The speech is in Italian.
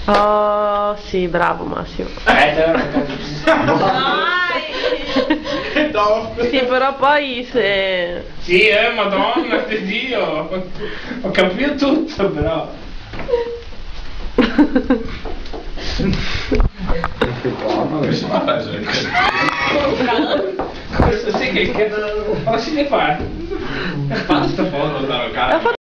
Oh, sì, bravo Massimo. Sì, però poi se... Sì, madonna di Dio. Ho capito tutto, però. Questo sì che... Cosa si deve fare? Basta foto da locale.